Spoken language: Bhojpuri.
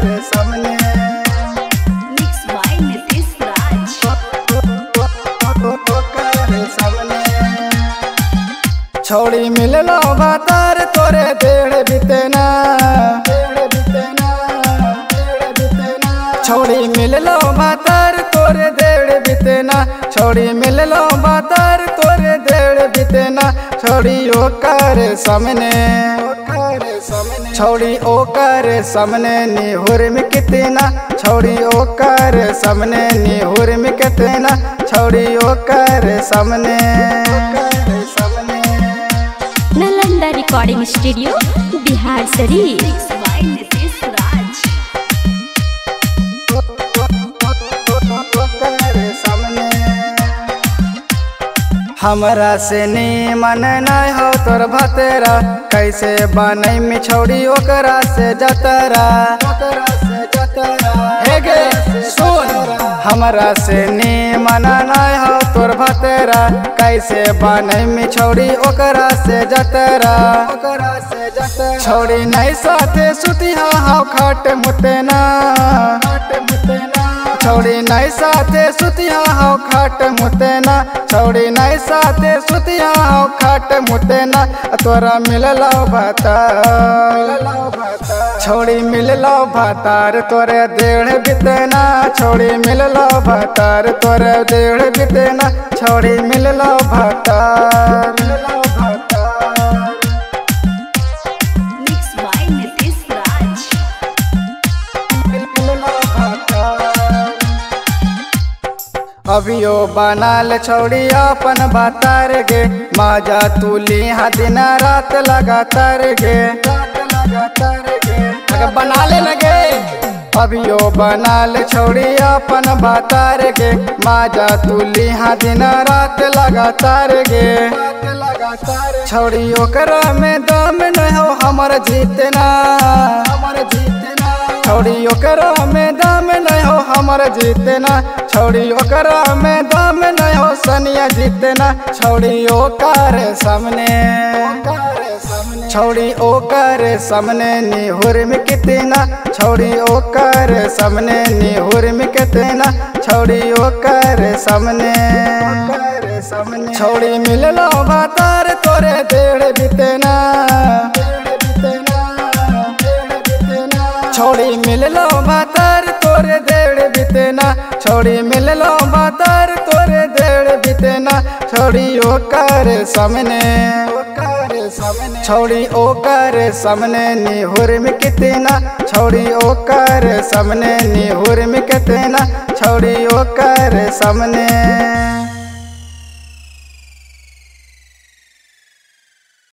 सामने Mixed by Nitish Raj. छोड़ी मिललो बातार तोरे देड़ बितना छोड़ी मिललो बातार तोरे देड़ बितना छोड़ी मिललो बातार तोरे देड़ बितना छोड़ी ओकर सामने छोड़ी ओकर सामने निहुर में कितना छोड़ी ओकर सामने निहुर में कितना छोड़ी ओकर सामने Nalanda recording studio Bihar Sharif. Mixed by Nitish Raj. हमरा से नीमन नहीं हो तोर भतेरा कैसे बनई में छोड़ी ओकरा से जतरा हे गे सुन हमरा से नीमन नहीं हो तोर भतेरा कैसे बनई में छोड़ी ओकरा से जतरा छोड़ी नहीं साथे सुतिया हाव खाट मुतेना छोड़ी नहीं साथे सुतिया हाव खाट मुतेना छोड़ी नहीं साथे सुतिया हाव खाट मुतेना तोरा मिललो भातार छोड़ी मिललो भातार तोरे देड़ बितेना छोड़ी मिललो भातार तोरे देड़ बितेना छोड़ी मिललो भातार Mixed by Nitish Raj. अभियो बनाल छोड़ी अपन बातार गे माजा तुली दिन रात लगातार गे बनाले लगे अभियो बनाल छोड़ी अपन बातार गे माजा तुली दिन रात लगातार गे छोड़ी ओकरा में दम नहीं हो हमर जीतना छोड़ी ओकरा में दम नहीं हो हमर जीतना छोड़ी ओकरा में दम नहीं हो सनिया जीतना छोड़ी ओकर सामने छोड़ी ओकर सामने निहुर में कितना छोड़ी ओकर सामने निहुर में कितना छोड़ी ओकर सामने छोड़ी मिललो बातार तोरे देड़ बितना छोड़ी मिललो बातार तोरे देड़ बितना छोड़ी मिललो बातार तोरे देड़ बितना छोड़ी ओकर सामने छोड़ी ओकर सामने निहुर में कितना छोड़ी ओकर सामने निहुर में कितना छोड़ी ओकर सामने।